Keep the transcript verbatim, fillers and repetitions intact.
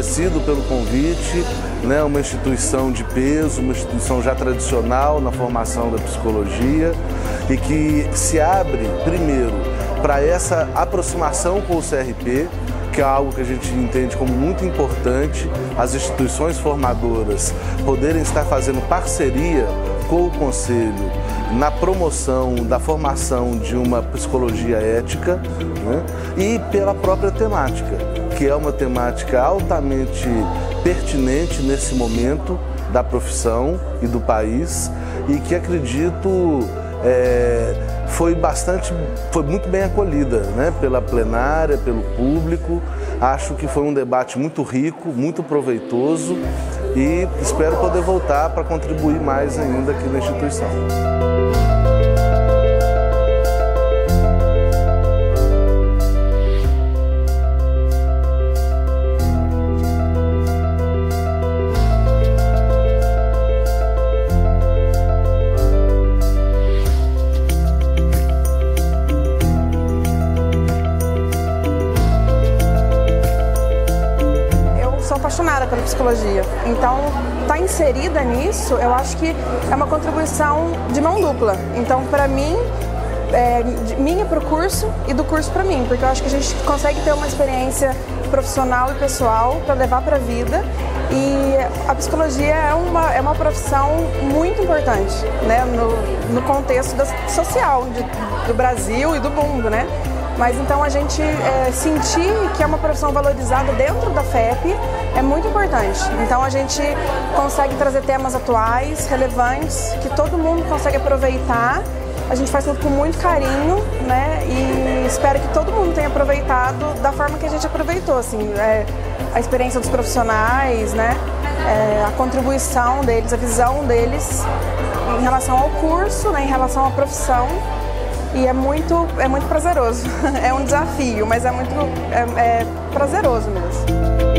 agradecido pelo convite, né, uma instituição de peso, uma instituição já tradicional na formação da psicologia e que se abre, primeiro, para essa aproximação com o C R P, que é algo que a gente entende como muito importante, as instituições formadoras poderem estar fazendo parceria com o Conselho na promoção da formação de uma psicologia ética, né? E pela própria temática, que é uma temática altamente pertinente nesse momento da profissão e do país e que acredito é, foi bastante, foi muito bem acolhida, né? Pela plenária, pelo público. Acho que foi um debate muito rico, muito proveitoso e espero poder voltar para contribuir mais ainda aqui na instituição. Sou apaixonada pela psicologia, então estar inserida nisso, eu acho que é uma contribuição de mão dupla. Então, para mim, é, minha para o curso e do curso para mim, porque eu acho que a gente consegue ter uma experiência profissional e pessoal para levar para a vida. E a psicologia é uma, é uma profissão muito importante, né, no, no contexto da, social de, do Brasil e do mundo, né? Mas então a gente é, sentir que é uma profissão valorizada dentro da F E P é muito importante. Então a gente consegue trazer temas atuais, relevantes, que todo mundo consegue aproveitar. A gente faz tudo com muito carinho, né? E espero que todo mundo tenha aproveitado da forma que a gente aproveitou, assim, é, a experiência dos profissionais, né? É, a contribuição deles, a visão deles em relação ao curso, né? Em relação à profissão. E é muito, é muito prazeroso. É um desafio, mas é muito é, é prazeroso mesmo.